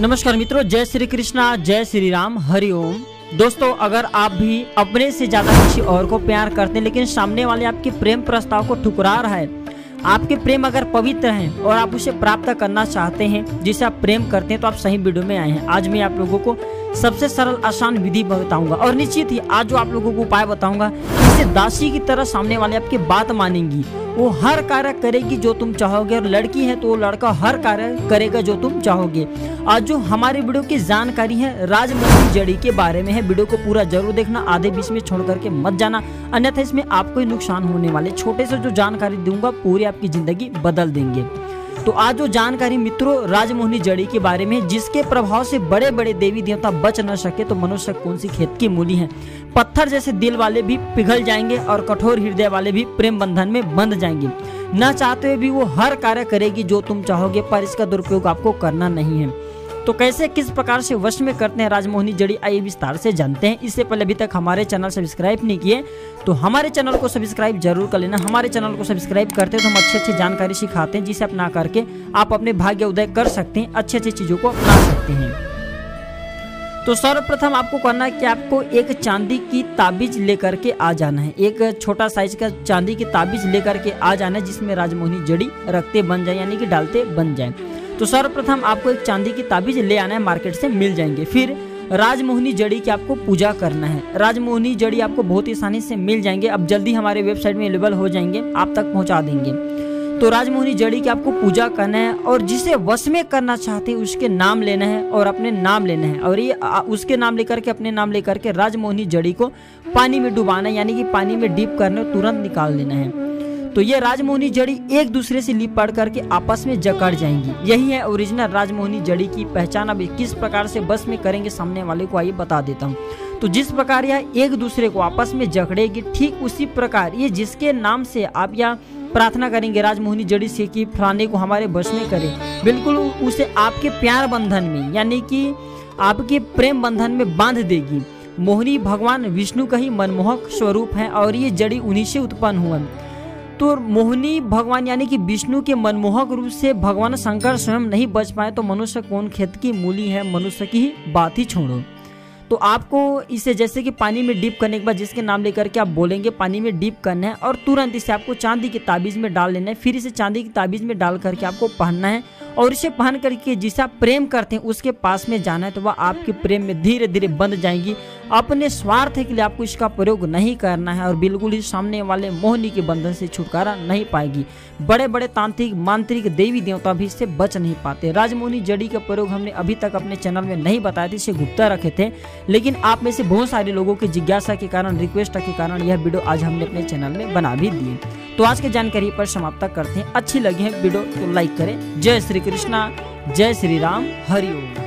नमस्कार मित्रों, जय श्री कृष्णा, जय श्री राम, हरि ओम। दोस्तों, अगर आप भी अपने से ज्यादा किसी और को प्यार करते हैं लेकिन सामने वाले आपके प्रेम प्रस्ताव को ठुकरा रहा है, आपके प्रेम अगर पवित्र है और आप उसे प्राप्त करना चाहते हैं जिसे आप प्रेम करते हैं, तो आप सही वीडियो में आए हैं। आज मैं आप लोगों को सबसे सरल आसान विधि बताऊंगा और निश्चित ही आज जो आप लोगों को उपाय बताऊंगा, इससे दासी की तरह सामने वाले आपकी बात मानेंगी, वो हर कार्य करेगी जो तुम चाहोगे, और लड़की है तो वो लड़का हर कार्य करेगा जो तुम चाहोगे। आज जो हमारे वीडियो की जानकारी है राजमोहिनी जड़ी के बारे में है। वीडियो को पूरा जरूर देखना, आधे बीच में छोड़ करके मत जाना, अन्यथा इसमें आपको ही नुकसान होने वाले। छोटे से जो जानकारी दूंगा पूरी आपकी जिंदगी बदल देंगे। तो आज जो जानकारी मित्रों राजमोहिनी जड़ी के बारे में, जिसके प्रभाव से बड़े बड़े देवी देवता बच न सके, तो मनुष्य कौन सी खेत की मूली है। पत्थर जैसे दिल वाले भी पिघल जाएंगे और कठोर हृदय वाले भी प्रेम बंधन में बंध जाएंगे। न चाहते हुए भी वो हर कार्य करेगी जो तुम चाहोगे, पर इसका दुरुपयोग आपको करना नहीं है। तो कैसे किस प्रकार से वश में करते हैं राजमोहिनी जड़ी, आइए विस्तार से जानते हैं। इससे पहले अभी तक हमारे चैनल सब्सक्राइब नहीं किए तो हमारे चैनल को सब्सक्राइब जरूर कर लेना। हमारे चैनल को सब्सक्राइब करते हैं तो हम अच्छी जानकारी सिखाते हैं, जिसे अपना करके आप अपने भाग्य उदय कर सकते हैं, अच्छी चीजों को अपना सकते हैं। तो सर्वप्रथम आपको करना है कि आपको एक चांदी की ताबीज लेकर के आ जाना है। एक छोटा साइज का चांदी की ताबीज लेकर के आ जाना है, जिसमें राजमोहिनी जड़ी रखते बन जाए, यानी कि डालते बन जाए। तो सर्वप्रथम आपको एक चांदी की ताबीज ले आना है, मार्केट से मिल जाएंगे। फिर राजमोहिनी जड़ी की आपको पूजा करना है। राजमोहिनी जड़ी आपको बहुत ही आसानी से मिल जाएंगे, अब जल्दी हमारे वेबसाइट में अवेलेबल हो जाएंगे, आप तक पहुंचा देंगे। तो राजमोहिनी जड़ी की आपको पूजा करना है और जिसे वश में करना चाहते हैं उसके नाम लेना है और अपने नाम लेना है, और ये उसके नाम लेकर के अपने नाम लेकर के राजमोहिनी जड़ी को पानी में डुबाना है, यानी कि पानी में डीप करने तुरंत निकाल लेना है। तो ये राजमोहिनी जड़ी एक दूसरे से लिप पड़ करके आपस में जकड़ जाएंगी। यही है ओरिजिनल राजमोहिनी जड़ी की पहचान। अब किस प्रकार से बस में करेंगे सामने वाले को, आइए बता देता हूँ। तो जिस प्रकार यह एक दूसरे को आपस में जकड़ेगी, ठीक उसी प्रकार ये जिसके नाम से आप यह प्रार्थना करेंगे राजमोहिनी जड़ी से कि फलाने को हमारे बस में करे, बिल्कुल उसे आपके प्यार बंधन में, यानी कि आपके प्रेम बंधन में बांध देगी। मोहिनी भगवान विष्णु का ही मनमोहक स्वरूप है और ये जड़ी उन्हीं से उत्पन्न हुआ। तो मोहिनी भगवान यानी कि विष्णु के मनमोहक रूप से भगवान शंकर स्वयं नहीं बच पाए, तो मनुष्य कौन खेत की मूली है, मनुष्य की ही बात ही छोड़ो। तो आपको इसे जैसे कि पानी में डीप करने के बाद जिसके नाम लेकर के आप बोलेंगे पानी में डीप करना है, और तुरंत इसे आपको चांदी की ताबीज में डाल लेना है। फिर इसे चांदी की ताबीज में डाल करके आपको पहनना है, और इसे पहन करके जिसे आप प्रेम करते हैं उसके पास में जाना है, तो वह आपके प्रेम में धीरे धीरे बंध जाएंगी। अपने स्वार्थ के लिए आपको इसका प्रयोग नहीं करना है, और बिल्कुल ही सामने वाले मोहिनी के बंधन से छुटकारा नहीं पाएगी। बड़े बड़े तांत्रिक मांत्रिक देवी देवता भी इससे बच नहीं पाते। राजमोहिनी जड़ी का प्रयोग हमने अभी तक अपने चैनल में नहीं बताया था, इसे गुप्ता रखे थे, लेकिन आप में से बहुत सारे लोगों की जिज्ञासा के कारण, रिक्वेस्ट के कारण यह वीडियो आज हमने अपने चैनल में बना भी दिए। तो आज की जानकारी पर समाप्त करते हैं। अच्छी लगी है वीडियो तो लाइक करें। जय श्री कृष्णा, जय श्री राम, हरि ओम।